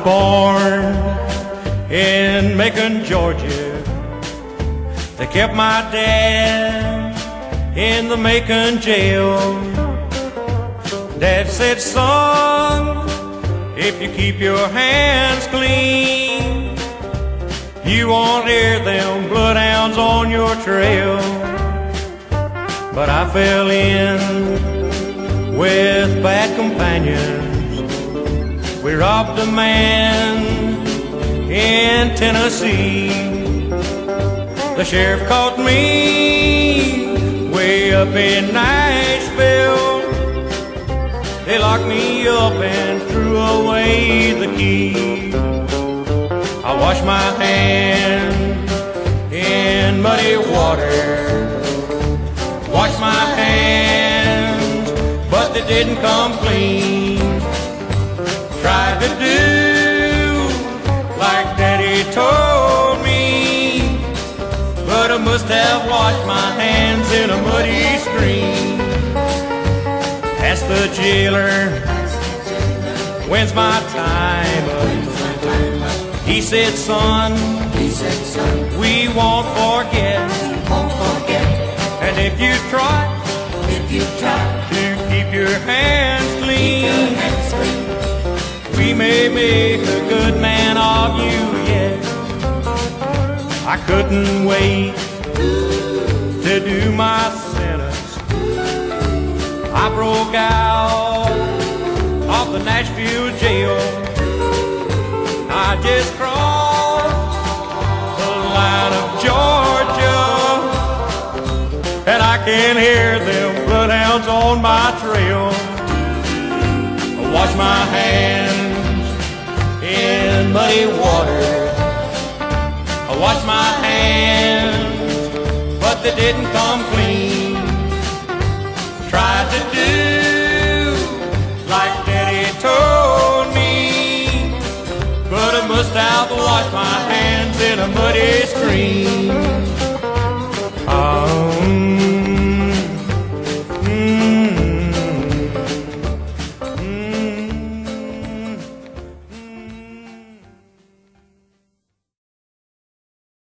born in Macon, Georgia. They kept my dad in the Macon jail. Dad said, son, if you keep your hands clean, you won't hear them bloodhounds on your trail. But I fell in with bad companions. We robbed a man in Tennessee. The sheriff caught me way up in Nashville. They locked me up and threw away the key. I washed my hands in muddy water. Washed my hands, but they didn't come clean. Tried to do like Daddy told me, but I must have washed my hands in a muddy stream. Asked the jailer, when's my time up? He said, son, we won't forget. And if you try to keep your hands clean, we may make a good man of you yet. I couldn't wait to do my sentence. I broke out of the Nashville jail. I just crossed the line of Georgia, and I can hear them bloodhounds on my trail. I wash my hands in muddy water. I wash my hands, but they didn't come clean. Tried to do like Daddy told me, but I must have washed my hands in a muddy stream.